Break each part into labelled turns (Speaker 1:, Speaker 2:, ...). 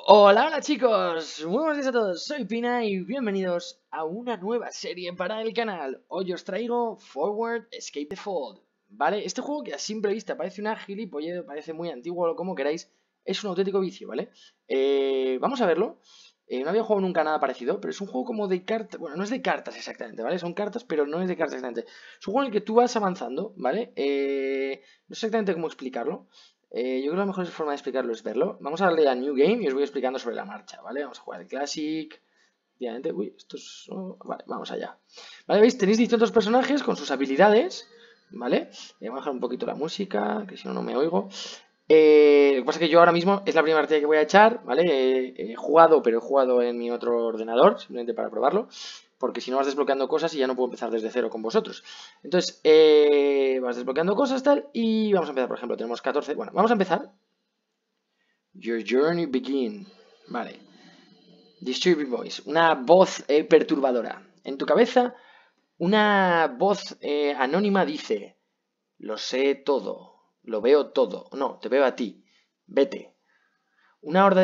Speaker 1: Hola, hola chicos, muy buenos días a todos, soy Pina y bienvenidos a una nueva serie para el canal. Hoy os traigo Forward Escape the Fold, ¿vale? Este juego que a simple vista parece una gilipollez, parece muy antiguo o como queráis, es un auténtico vicio, ¿vale? Vamos a verlo. No había jugado nunca nada parecido, pero es un juego como de cartas, bueno, no es de cartas exactamente, ¿vale? Son cartas, pero no es de cartas exactamente. Es un juego en el que tú vas avanzando, ¿vale? No sé exactamente cómo explicarlo. Yo creo que la mejor forma de explicarlo es verlo. Vamos a darle a New Game y os voy explicando sobre la marcha, ¿vale? Vamos a jugar el Classic. Efectivamente, uy, esto es... vale, vamos allá. Vale, veis, tenéis distintos personajes con sus habilidades, ¿vale? Voy a bajar un poquito la música, que si no, no me oigo. Lo que pasa es que yo ahora mismo es la primera partida que voy a echar, ¿vale? He jugado, pero he jugado en mi otro ordenador, simplemente para probarlo, porque si no vas desbloqueando cosas y ya no puedo empezar desde cero con vosotros. Entonces, vas desbloqueando cosas tal y vamos a empezar, por ejemplo, tenemos 14, bueno, vamos a empezar. Your journey begin, vale. Disturbing voice, una voz perturbadora. En tu cabeza, una voz anónima dice, lo sé todo, lo veo todo, no, te veo a ti, vete. Una horda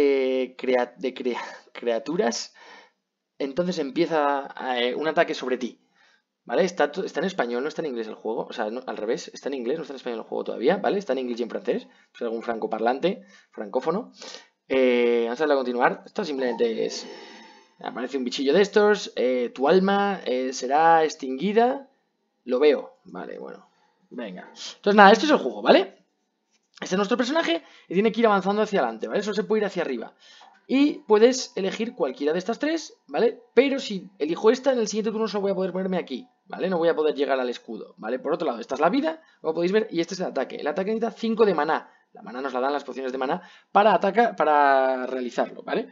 Speaker 1: de criaturas, entonces empieza un ataque sobre ti. ¿Vale? Está en español, no está en inglés el juego. O sea, al revés, está en inglés, no está en español el juego todavía, ¿vale? Está en inglés y en francés. Es algún francoparlante, francófono. Vamos a darle a continuar. Esto simplemente es... Aparece un bichillo de estos. Tu alma será extinguida. Lo veo. Vale, bueno. Venga. Entonces nada, esto es el juego, ¿vale? Este es nuestro personaje y tiene que ir avanzando hacia adelante, ¿vale? Solo se puede ir hacia arriba. Y puedes elegir cualquiera de estas tres, ¿vale? Pero si elijo esta, en el siguiente turno solo voy a poder ponerme aquí, ¿vale? No voy a poder llegar al escudo, ¿vale? Por otro lado, esta es la vida, como podéis ver, y este es el ataque. El ataque necesita 5 de maná. La maná nos la dan las pociones de maná para realizarlo, ¿vale?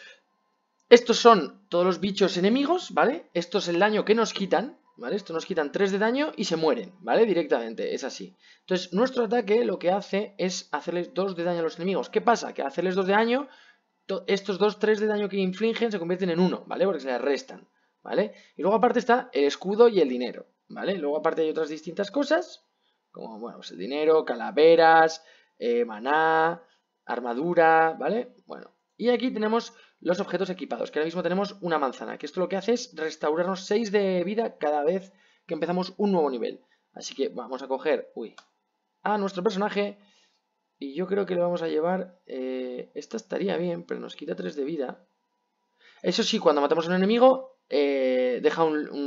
Speaker 1: Estos son todos los bichos enemigos, ¿vale? Esto es el daño que nos quitan, ¿vale? Esto nos quitan 3 de daño y se mueren, ¿vale? Directamente, es así. Entonces, nuestro ataque lo que hace es hacerles 2 de daño a los enemigos. ¿Qué pasa? Que al hacerles 2 de daño, estos 3 de daño que infligen se convierten en 1, ¿vale? Porque se les restan, ¿vale? Y luego aparte está el escudo y el dinero, ¿vale? Luego aparte hay otras distintas cosas, como, bueno, pues el dinero, calaveras, maná, armadura, ¿vale? Bueno, y aquí tenemos los objetos equipados, que ahora mismo tenemos una manzana, que esto lo que hace es restaurarnos 6 de vida cada vez que empezamos un nuevo nivel. Así que vamos a coger, a nuestro personaje y yo creo que le vamos a llevar, esta estaría bien, pero nos quita 3 de vida. Eso sí, cuando matamos a un enemigo, deja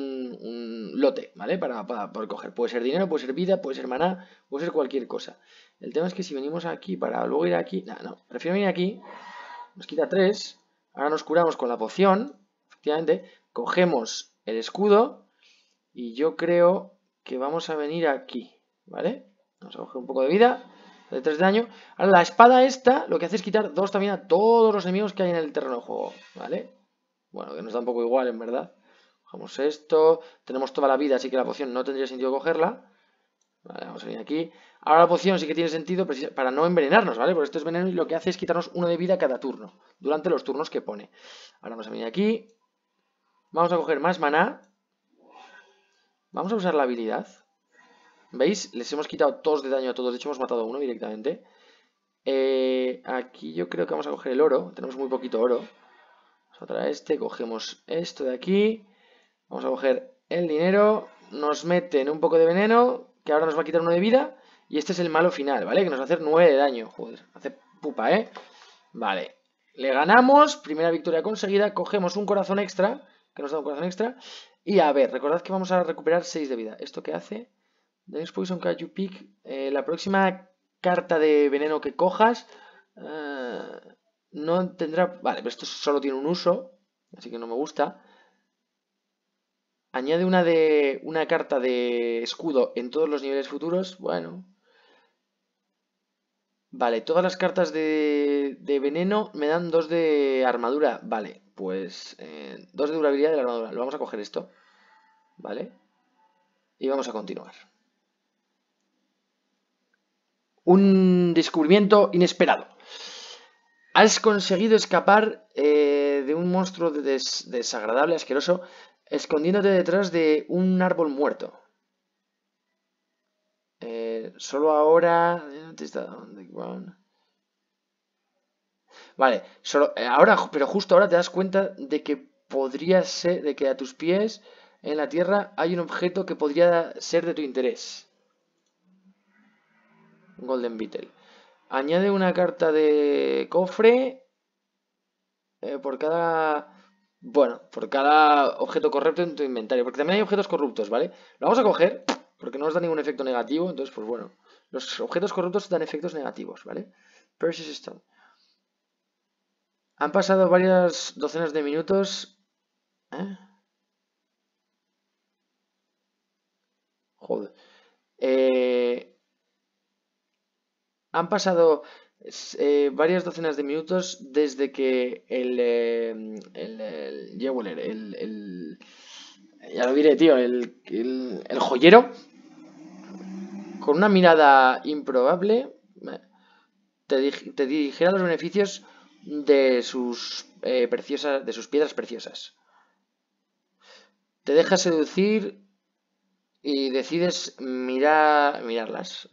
Speaker 1: un lote, ¿vale? Para poder coger. Puede ser dinero, puede ser vida, puede ser maná, puede ser cualquier cosa. El tema es que si venimos aquí para luego ir aquí... No, prefiero venir aquí. Nos quita 3. Ahora nos curamos con la poción, efectivamente. Cogemos el escudo y yo creo que vamos a venir aquí, ¿vale? Vamos a coger un poco de vida, de 3 de daño. Ahora la espada esta lo que hace es quitar 2 también a todos los enemigos que hay en el terreno de juego, ¿vale? Bueno, que nos da un poco igual en verdad. Cogemos esto, tenemos toda la vida, así que la poción no tendría sentido cogerla. Vale, vamos a venir aquí. Ahora la poción sí que tiene sentido para no envenenarnos, ¿vale? Porque esto es veneno y lo que hace es quitarnos 1 de vida cada turno, durante los turnos que pone. Ahora vamos a venir aquí. Vamos a coger más maná. Vamos a usar la habilidad. ¿Veis? Les hemos quitado 2 de daño a todos. De hecho, hemos matado a uno directamente. Aquí yo creo que vamos a coger el oro. Tenemos muy poquito oro. Vamos a traer este. Cogemos esto de aquí. Vamos a coger el dinero. Nos meten un poco de veneno, que ahora nos va a quitar 1 de vida. Y este es el malo final, ¿vale? Que nos va a hacer 9 de daño. Joder, hace pupa, ¿eh? Vale. Le ganamos. Primera victoria conseguida. Cogemos un corazón extra. Que nos da un corazón extra. Y a ver, recordad que vamos a recuperar 6 de vida. ¿Esto qué hace? Dance Poison Card You Pick. La próxima carta de veneno que cojas no tendrá... Vale, pero esto solo tiene un uso, así que no me gusta. Añade una carta de escudo en todos los niveles futuros. Bueno. Vale, todas las cartas de veneno me dan 2 de armadura. Vale, pues 2 de durabilidad de la armadura. Lo vamos a coger esto. Vale. Y vamos a continuar. Un descubrimiento inesperado. Has conseguido escapar de un monstruo desagradable, asqueroso, escondiéndote detrás de un árbol muerto. Solo ahora... Vale, solo, ahora, pero justo ahora te das cuenta de que podría ser, de que a tus pies en la tierra hay un objeto que podría ser de tu interés. Golden Beetle. Añade una carta de cofre por cada... Bueno, por cada objeto correcto en tu inventario. Porque también hay objetos corruptos, ¿vale? Lo vamos a coger porque no nos da ningún efecto negativo. Entonces, pues bueno. Los objetos corruptos dan efectos negativos, ¿vale? Precious Stone. Han pasado varias docenas de minutos. ¿Eh? Joder. Han pasado varias docenas de minutos desde que el Jeweler, ya lo diré, tío, el joyero, con una mirada improbable, te dijera los beneficios de sus de sus piedras preciosas. Te deja seducir y decides mirarlas,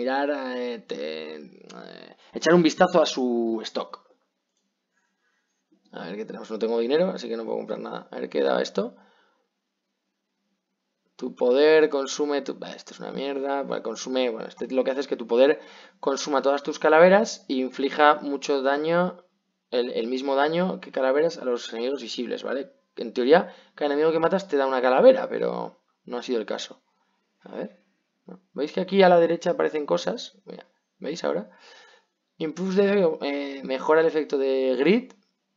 Speaker 1: echar un vistazo a su stock. A ver qué tenemos. No tengo dinero, así que no puedo comprar nada. A ver qué da esto. Tu poder consume... esto es una mierda. Consume... Bueno, este lo que hace es que tu poder consuma todas tus calaveras e inflija mucho daño, el mismo daño que calaveras a los enemigos visibles, ¿vale? En teoría, cada enemigo que matas te da una calavera, pero no ha sido el caso. A ver. ¿Veis que aquí a la derecha aparecen cosas? Mira, ¿veis ahora? Mejora el efecto de grid.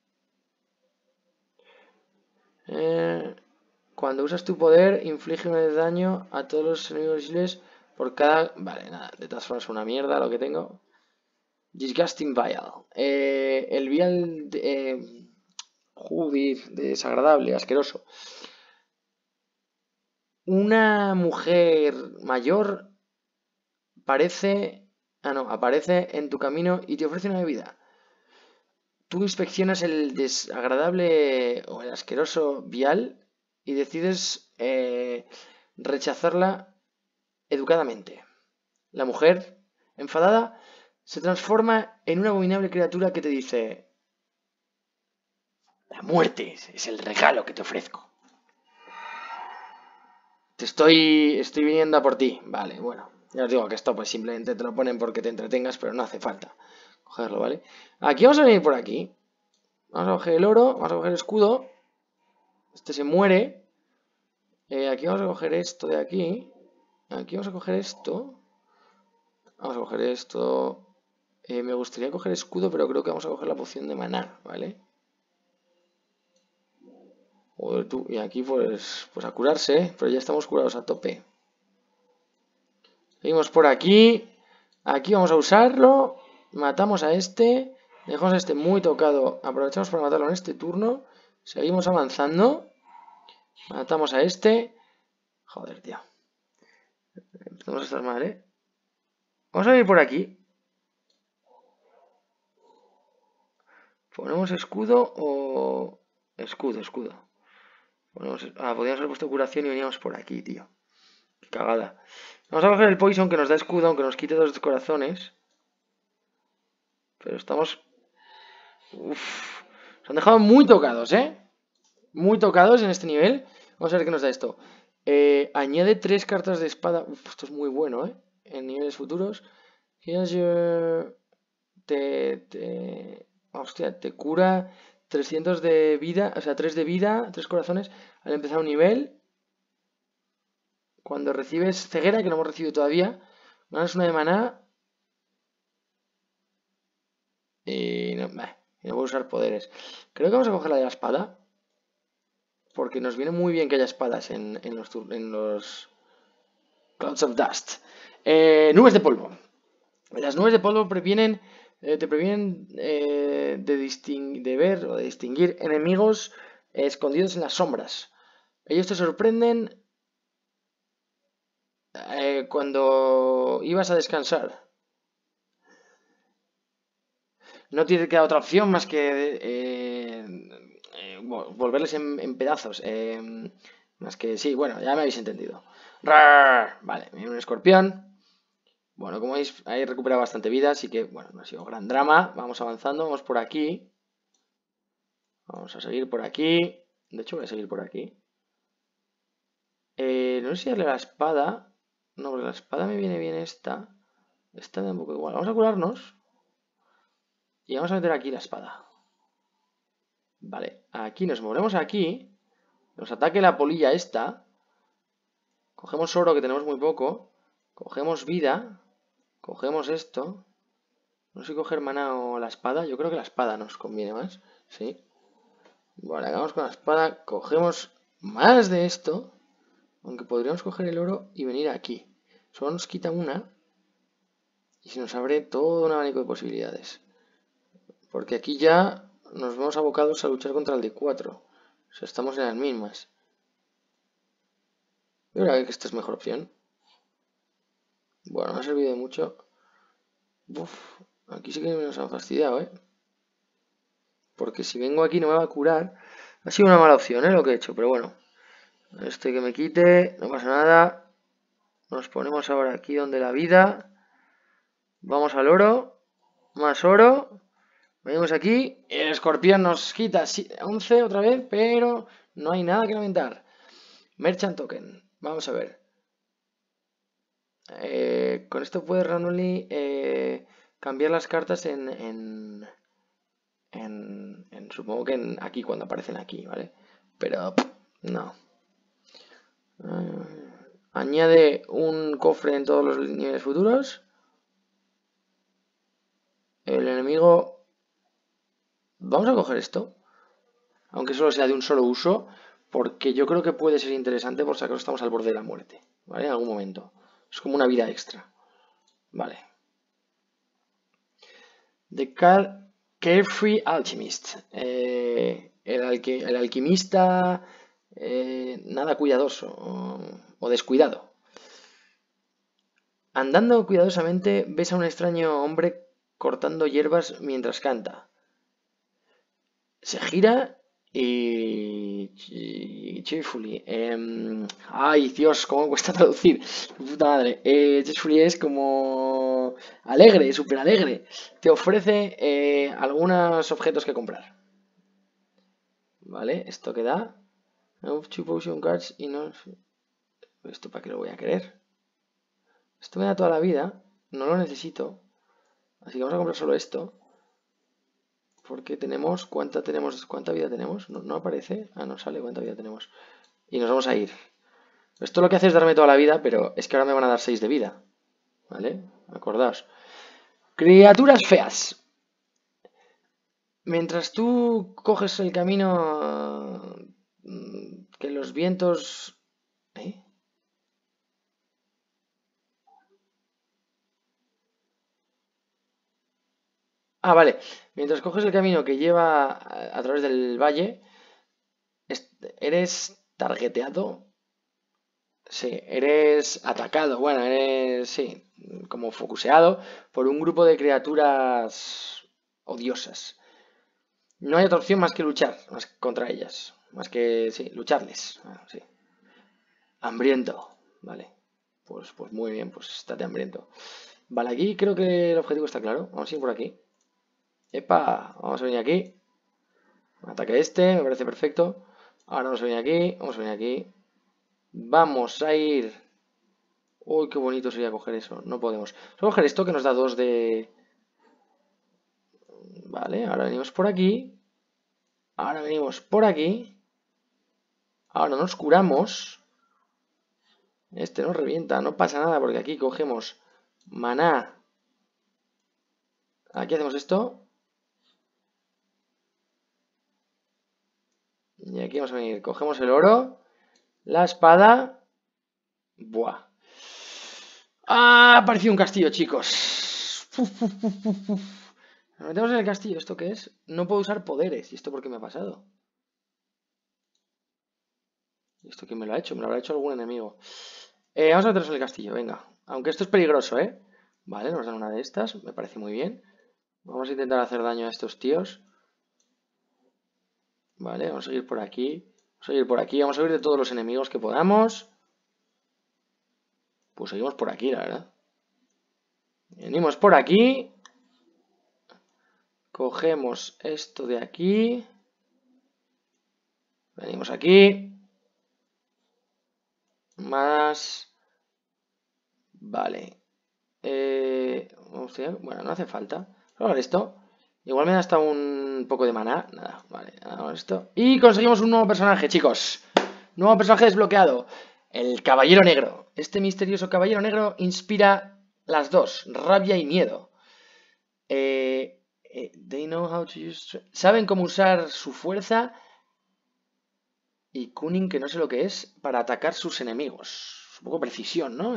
Speaker 1: Cuando usas tu poder, inflige un daño a todos los enemigos visibles por cada... Vale, nada, de todas formas es una mierda lo que tengo. Disgusting Vial. El vial joder, desagradable, asqueroso. Una mujer mayor aparece en tu camino y te ofrece una bebida. Tú inspeccionas el desagradable o el asqueroso vial y decides rechazarla educadamente. La mujer, enfadada, se transforma en una abominable criatura que te dice: la muerte es el regalo que te ofrezco. Estoy viniendo a por ti. Vale, bueno. Ya os digo que esto pues simplemente te lo ponen porque te entretengas, pero no hace falta cogerlo, ¿vale? Aquí vamos a venir por aquí. Vamos a coger el oro, vamos a coger el escudo. Este se muere. Aquí vamos a coger esto de aquí. Aquí vamos a coger esto. Vamos a coger esto. Me gustaría coger escudo, pero creo que vamos a coger la poción de maná, ¿vale? Joder, tú. Y aquí pues a curarse, ¿eh? Pero ya estamos curados a tope. Seguimos por aquí. Aquí vamos a usarlo. Matamos a este. Dejamos a este muy tocado. Aprovechamos para matarlo en este turno. Seguimos avanzando. Matamos a este. Joder, tío. Empezamos a estar mal, ¿eh? Vamos a ir por aquí. ¿Ponemos escudo o...? Escudo. Podríamos haber puesto curación y veníamos por aquí, tío. Qué cagada. Vamos a coger el poison que nos da escudo, aunque nos quite 2 corazones. Pero estamos... Uff. Nos han dejado muy tocados, ¿eh? Muy tocados en este nivel. Vamos a ver qué nos da esto. Añade 3 cartas de espada. Uf, esto es muy bueno, ¿eh? En niveles futuros. Hostia, te cura 300 de vida, o sea, 3 de vida, 3 corazones al empezar un nivel. Cuando recibes ceguera, que no hemos recibido todavía, ganas una de maná. Y no voy a usar poderes. Creo que vamos a coger la de la espada. Porque nos viene muy bien que haya espadas en los Clouds of Dust. Nubes de polvo. Las nubes de polvo te previenen de ver o de distinguir enemigos escondidos en las sombras. Ellos te sorprenden cuando ibas a descansar. No tiene que dar otra opción más que volverles en pedazos. Más que sí, bueno, ya me habéis entendido. ¡Rar! Vale, un escorpión. Bueno, como veis, ahí recupera bastante vida, así que, bueno, no ha sido gran drama. Vamos avanzando, vamos por aquí. Vamos a seguir por aquí. De hecho, voy a seguir por aquí. No sé si darle la espada. No, porque la espada me viene bien esta. Esta me da un poco igual. Vamos a curarnos. Y vamos a meter aquí la espada. Vale, aquí nos movemos aquí. Nos ataque la polilla esta. Cogemos oro, que tenemos muy poco. Cogemos vida. Cogemos esto. No sé si coger maná o la espada. Yo creo que la espada nos conviene más. Sí. Vale, vamos con la espada. Cogemos más de esto. Aunque podríamos coger el oro y venir aquí. Solo nos quita una. Y se nos abre todo un abanico de posibilidades. Porque aquí ya nos vemos abocados a luchar contra el de 4. O sea, estamos en las mismas. Yo creo que esta es mejor opción. Bueno, me ha servido de mucho. Uf, aquí sí que nos han fastidiado, ¿eh? Porque si vengo aquí no me va a curar. Ha sido una mala opción, ¿eh? Lo que he hecho, pero bueno. Este que me quite, no pasa nada. Nos ponemos ahora aquí donde la vida. Vamos al oro. Más oro. Venimos aquí. El escorpión nos quita 11 otra vez, pero no hay nada que lamentar. Merchant Token. Vamos a ver. Con esto puedes randomly cambiar las cartas supongo que aquí cuando aparecen aquí, ¿vale? Pero no. Añade un cofre en todos los niveles futuros. El enemigo... Vamos a coger esto. Aunque solo sea de un solo uso. Porque yo creo que puede ser interesante por si acaso estamos al borde de la muerte. ¿Vale? En algún momento. Es como una vida extra. Vale. The Carefree Alchemist. El alquimista nada cuidadoso o descuidado. Andando cuidadosamente ves a un extraño hombre cortando hierbas mientras canta. Se gira y cheerfully. Ay, Dios, cómo cuesta traducir. Puta madre. Cheerfully es como alegre, súper alegre. Te ofrece algunos objetos que comprar. ¿Vale? Esto que da. Two potion cards y no... ¿Esto para qué lo voy a querer? Esto me da toda la vida. No lo necesito. Así que vamos a comprar solo esto. Porque tenemos... ¿Cuánta vida tenemos? No aparece. Ah, no sale cuánta vida tenemos. Y nos vamos a ir. Esto lo que hace es darme toda la vida, pero es que ahora me van a dar 6 de vida. ¿Vale? Acordaos. Criaturas feas. Mientras tú coges el camino que los vientos... ¿Eh? Ah, vale. Mientras coges el camino que lleva a través del valle, eres targeteado. Sí, eres atacado. Bueno, eres, sí, como focuseado por un grupo de criaturas odiosas. No hay otra opción más que luchar más contra ellas. Más que, sí, lucharles. Sí. Hambriento. Vale. Pues muy bien, pues estate hambriento. Vale, aquí creo que el objetivo está claro. Vamos a ir por aquí. Epa, vamos a venir aquí. Ataque este, me parece perfecto. Ahora vamos a venir aquí, vamos a venir aquí. Vamos a ir... Uy, qué bonito sería coger eso. No podemos. Vamos a coger esto que nos da 2 de... Vale, ahora venimos por aquí. Ahora venimos por aquí. Ahora nos curamos. Este nos revienta, no pasa nada porque aquí cogemos maná. Aquí hacemos esto. Y aquí vamos a venir. Cogemos el oro. La espada. Buah. ¡Ah! Ha aparecido un castillo, chicos. Nos metemos en el castillo. ¿Esto qué es? No puedo usar poderes. ¿Y esto por qué me ha pasado? ¿Y esto quién me lo ha hecho? Me lo habrá hecho algún enemigo. Vamos a meternos en el castillo, venga. Aunque esto es peligroso, ¿eh? Vale, nos dan una de estas. Me parece muy bien. Vamos a intentar hacer daño a estos tíos. Vale, vamos a ir por aquí. Vamos a ir por aquí. Vamos a ir de todos los enemigos que podamos. Pues seguimos por aquí, la verdad. Venimos por aquí. Cogemos esto de aquí. Venimos aquí. Más. Vale. Bueno, no hace falta. Probar esto. Igual me da hasta un poco de maná. Nada, vale. Hagamos esto. Y conseguimos un nuevo personaje, chicos. Nuevo personaje desbloqueado. El Caballero Negro. Este misterioso Caballero Negro inspira las dos, rabia y miedo. They know how to use... Saben cómo usar su fuerza y cunning, que no sé lo que es, para atacar sus enemigos. Un poco precisión, ¿no?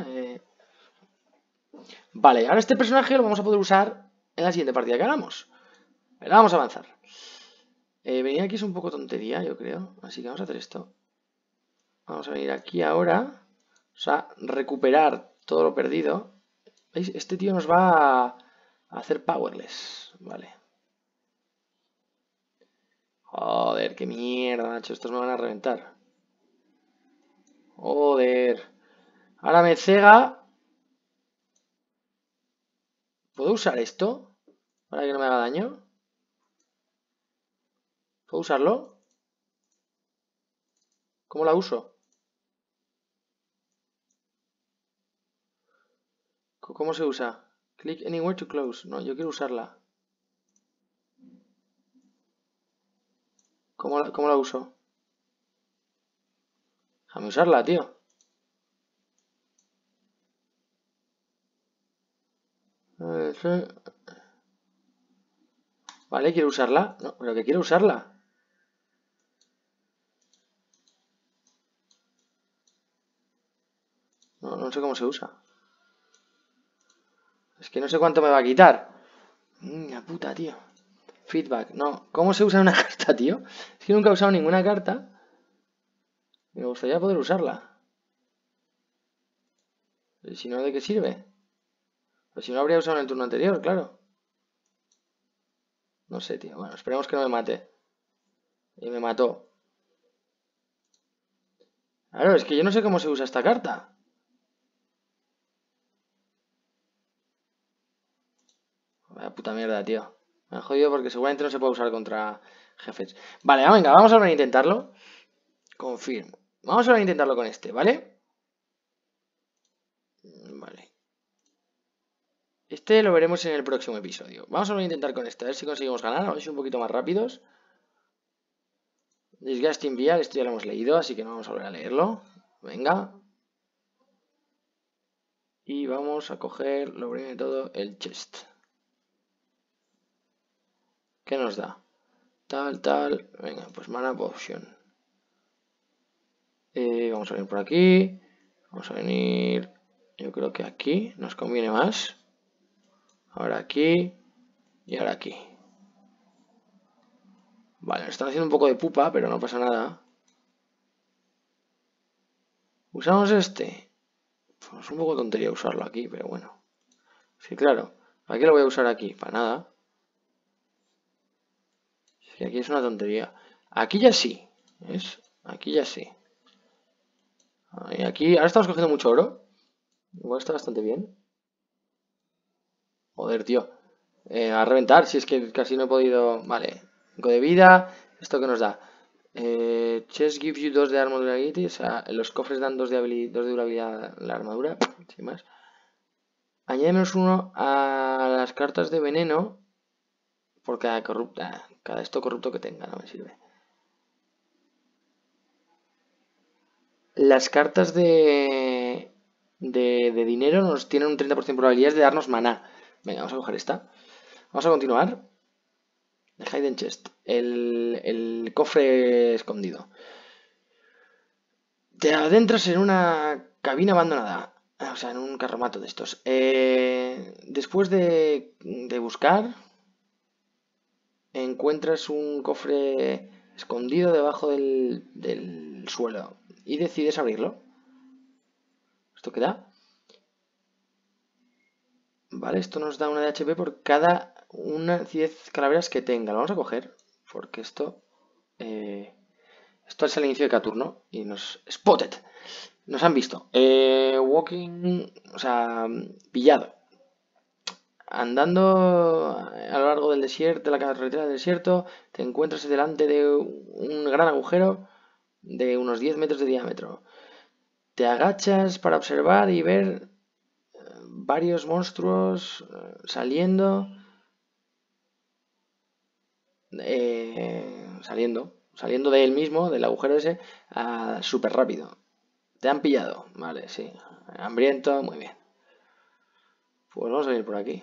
Speaker 1: Vale, ahora este personaje lo vamos a poder usar en la siguiente partida que hagamos. Pero vamos a avanzar. Venir aquí es un poco tontería, yo creo. Así que vamos a hacer esto. Vamos a venir aquí ahora. O sea, recuperar todo lo perdido. ¿Veis? Este tío nos va a hacer powerless. Vale. Joder, qué mierda, macho. Estos me van a reventar. Joder. Ahora me cega. ¿Puedo usar esto? Para que no me haga daño. ¿Puedo usarlo? ¿Cómo la uso? ¿Cómo se usa? Click anywhere to close. No, yo quiero usarla. ¿Cómo la uso? Déjame usarla, tío. Vale, quiero usarla. No, pero que quiero usarla. No, no sé cómo se usa. Es que no sé cuánto me va a quitar. La puta, tío. Feedback, no. ¿Cómo se usa una carta, tío? Es que nunca he usado ninguna carta. Me gustaría poder usarla. ¿Y si no, de qué sirve? Pues si no, habría usado en el turno anterior, claro. No sé, tío. Bueno, esperemos que no me mate. Y me mató. Claro, es que yo no sé cómo se usa esta carta. Vaya puta mierda, tío. Me han jodido porque seguramente no se puede usar contra jefes. Vale, venga, vamos a volver a intentarlo. Confirmo. Vamos a volver a intentarlo con este, ¿vale? Vale. Este lo veremos en el próximo episodio. Vamos a volver a intentar con este, a ver si conseguimos ganar. Vamos a ir un poquito más rápidos. Disgusting Vial, esto ya lo hemos leído, así que no vamos a volver a leerlo. Venga. Y vamos a coger, lo primero de todo, el chest. ¿Qué nos da? Tal. Venga, pues mana potion. Vamos a venir por aquí. Vamos a venir, yo creo que aquí nos conviene más. Ahora aquí y ahora aquí. Vale, nos están haciendo un poco de pupa, pero no pasa nada. ¿Usamos este? Pues es un poco tontería usarlo aquí, pero bueno. Sí, claro. ¿Para qué lo voy a usar aquí? Para nada. Sí, aquí es una tontería. Aquí ya sí. ¿Ves? Aquí ya sí. Y aquí, ahora estamos cogiendo mucho oro. Igual está bastante bien. Joder, tío. A reventar, si es que casi no he podido... Vale. 5 de vida. ¿Esto qué nos da? Chest gives you 2 de armor durability. O sea, los cofres dan 2 de durabilidad a la armadura. Sin más. Añade -1 a las cartas de veneno. Por cada corrupta. Cada esto corrupto que tenga, no me sirve. Las cartas de dinero nos tienen un 30% de probabilidades de darnos maná. Venga, vamos a coger esta. Vamos a continuar. Hidden Chest. El cofre escondido. Te adentras en una cabina abandonada. O sea, en un carromato de estos. Después de buscar, encuentras un cofre escondido debajo del suelo. Y decides abrirlo. ¿Esto qué da? Vale, esto nos da una de HP por cada 10 calaveras que tenga. Lo vamos a coger. Porque esto... esto es el inicio de cada turno. Y nos... Spotted. Nos han visto. Walking... O sea... Pillado. andando a lo largo del desierto, de la carretera del desierto, te encuentras delante de un gran agujero de unos 10 metros de diámetro. Te agachas para observar y ver varios monstruos saliendo, saliendo de él mismo, del agujero ese, súper rápido. Te han pillado, vale, sí. Hambriento, muy bien. Pues vamos a ir por aquí.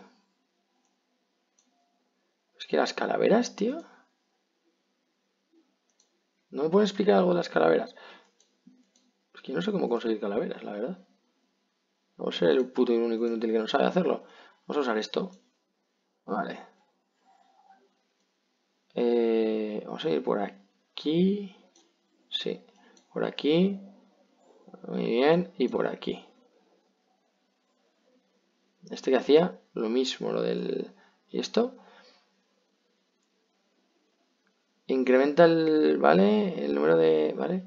Speaker 1: Es que las calaveras, tío. ¿No me pueden explicar algo de las calaveras? Es que no sé cómo conseguir calaveras, la verdad. Vamos a ser el puto y único inútil que no sabe hacerlo. Vamos a usar esto. Vale. Vamos a ir por aquí. Sí. Por aquí. Muy bien. Y por aquí. Este que hacía lo mismo, lo del... ¿Y esto? Incrementa el... ¿Vale? El número de... ¿Vale?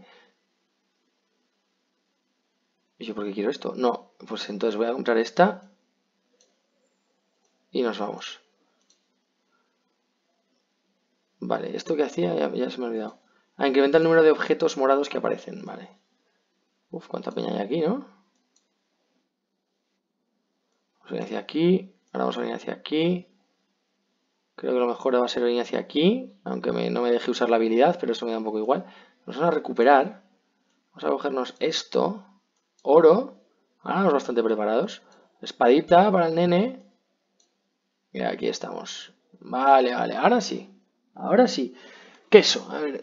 Speaker 1: ¿Y yo por qué quiero esto? No. Pues entonces voy a comprar esta. Y nos vamos. Vale. ¿Esto que hacía? Ya se me ha olvidado. Incrementa el número de objetos morados que aparecen. Vale. Uf, cuánta peña hay aquí, ¿no? Vamos a venir hacia aquí. Ahora vamos a venir hacia aquí. Creo que lo mejor va a ser venir hacia aquí. Aunque no me deje usar la habilidad, pero eso me da un poco igual. Nos van a recuperar. Vamos a cogernos esto. Oro. Ahora vamos bastante preparados. Espadita para el nene. Y aquí estamos. Vale, vale. Ahora sí. Ahora sí. Queso. A ver.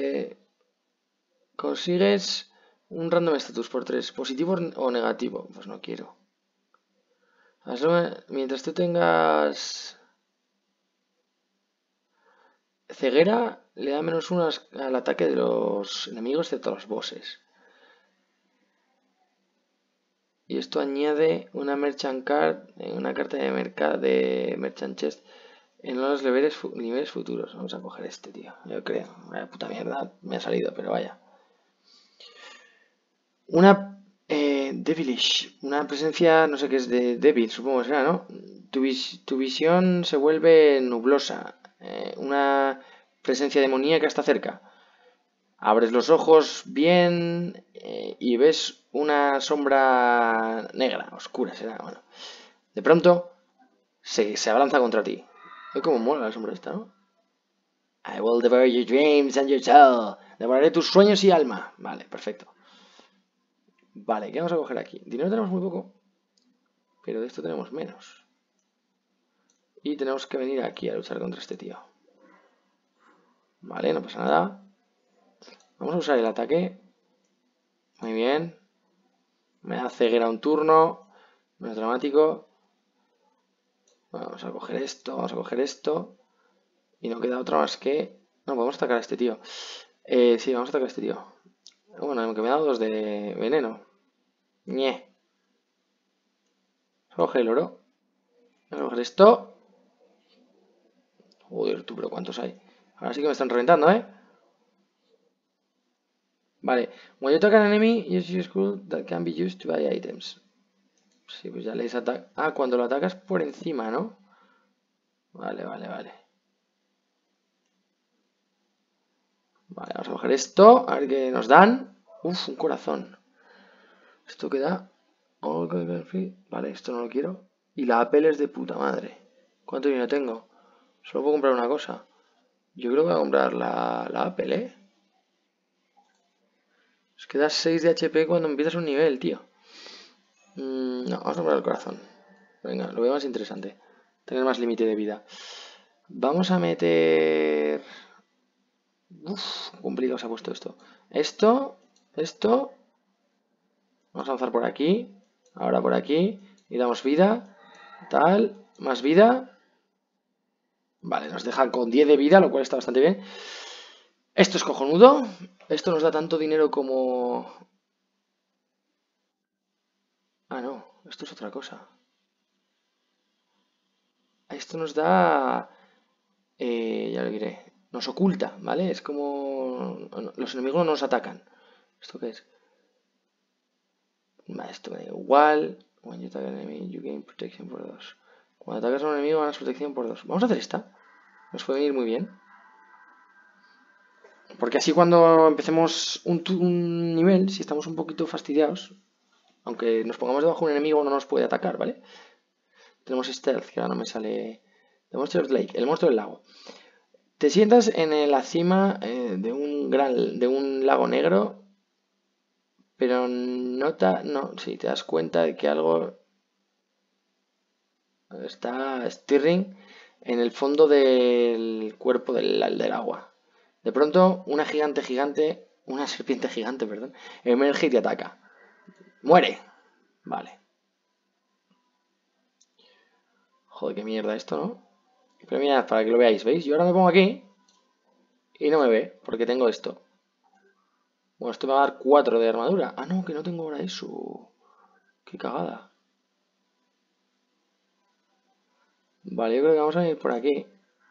Speaker 1: Consigues un random status por 3. ¿Positivo o negativo? Pues no quiero. Mientras tú tengas ceguera, le da -1 al ataque de los enemigos, excepto los bosses. Y esto añade una Merchant Card, una carta de Merchant Chest en los niveles futuros. Vamos a coger este, tío. Yo creo. Vaya puta mierda me ha salido, pero vaya. Una Devilish. Una presencia, no sé qué es de débil, supongo que será, ¿no? Tu visión se vuelve nublosa. Una presencia demoníaca está cerca. Abres los ojos bien y ves una sombra negra, oscura será, bueno. De pronto se abalanza contra ti. Ve cómo mola la sombra esta, ¿no? I will devour your dreams and your soul. Devoraré tus sueños y alma. Vale, perfecto. Vale, ¿qué vamos a coger aquí? Dinero tenemos muy poco, pero de esto tenemos menos. Y tenemos que venir aquí a luchar contra este tío. Vale, no pasa nada. Vamos a usar el ataque. Muy bien. Me da ceguera un turno. No es dramático. Vamos a coger esto, vamos a coger esto. Y no queda otra más que... No, podemos atacar a este tío. Sí, vamos a atacar a este tío. Bueno, aunque me ha dado 2 de veneno. Ñe. Vamos a coger el oro. Vamos a coger esto. Joder, tú, pero ¿cuántos hay? Ahora sí que me están reventando, ¿eh? Vale. When you attack an enemy, use your skill that can be used to buy items. Sí, pues ya les ataca. Ah, cuando lo atacas por encima, ¿no? Vale, vale, vale. Vale, vamos a coger esto. A ver qué nos dan. Uf, un corazón. Esto queda... Vale, esto no lo quiero. Y la Apple es de puta madre. ¿Cuánto dinero tengo? Solo puedo comprar una cosa. Yo creo que voy a comprar la Apple, ¿eh? Es que das 6 de HP cuando empiezas un nivel, tío. No, vamos a comprar el corazón. Venga, lo veo más interesante. Tener más límite de vida. Vamos a meter... Uf, complicado se ha puesto esto. Esto. Vamos a avanzar por aquí. Ahora por aquí. Y damos vida. Tal. Más vida. Vale, nos deja con 10 de vida, lo cual está bastante bien. Esto es cojonudo. Esto nos da tanto dinero como... Ah, no. Esto es otra cosa. Esto nos da... ya lo diré. Nos oculta, ¿vale? Es como... Los enemigos no nos atacan. ¿Esto qué es? Vale, esto me da igual. When you attack an enemy, you gain protection for those. Cuando atacas a un enemigo ganas protección por 2. Vamos a hacer esta. Nos puede venir muy bien. Porque así cuando empecemos un nivel, si estamos un poquito fastidiados, aunque nos pongamos debajo de un enemigo no nos puede atacar, ¿vale? Tenemos Stealth, que ahora no me sale... The Monster's Lake, el monstruo del lago. Te sientas en la cima de un lago negro, pero no, si te das cuenta de que algo está stirring en el fondo del cuerpo del agua. De pronto, una serpiente gigante, perdón, emerge y te ataca. ¡Muere! Vale. Joder, qué mierda esto, ¿no? Pero mirad, para que lo veáis, ¿veis? Yo ahora me pongo aquí y no me ve, porque tengo esto. Bueno, esto me va a dar 4 de armadura. Ah, no, que no tengo ahora eso. Qué cagada. Vale, yo creo que vamos a ir por aquí.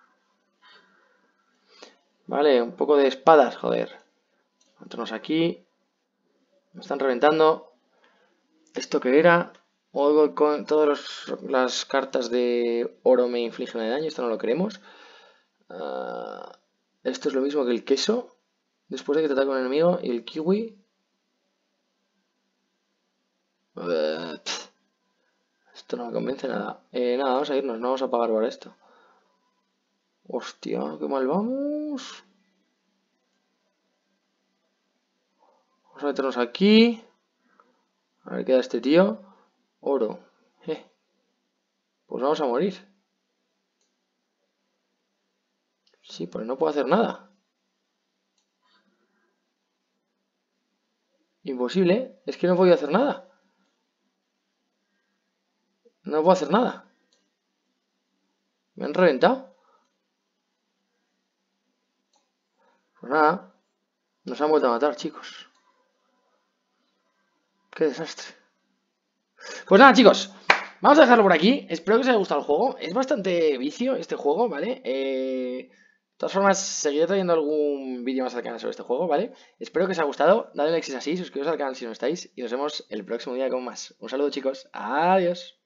Speaker 1: Vale, un poco de espadas, joder. Entramos aquí. Me están reventando. ¿Esto qué era? Todas las cartas de oro me infligen de daño. Esto no lo queremos. Esto es lo mismo que el queso. Después de que te ataque un enemigo. Y el kiwi. Esto no me convence nada. Nada, vamos a irnos. No vamos a pagar por esto. Hostia, qué mal vamos. Vamos a meternos aquí. A ver qué da este tío. Oro. Pues vamos a morir. Sí, pues no puedo hacer nada. Imposible. Es que no he podido hacer nada. No puedo hacer nada. Me han reventado. Pues nada. Nos han vuelto a matar, chicos. Qué desastre. Pues nada, chicos. Vamos a dejarlo por aquí. Espero que os haya gustado el juego. Es bastante vicio este juego, ¿vale? De todas formas, seguiré trayendo algún vídeo más al canal sobre este juego, ¿vale? Espero que os haya gustado. Dadle like si es así, suscribiros al canal si no estáis. Y nos vemos el próximo día con más. Un saludo, chicos. Adiós.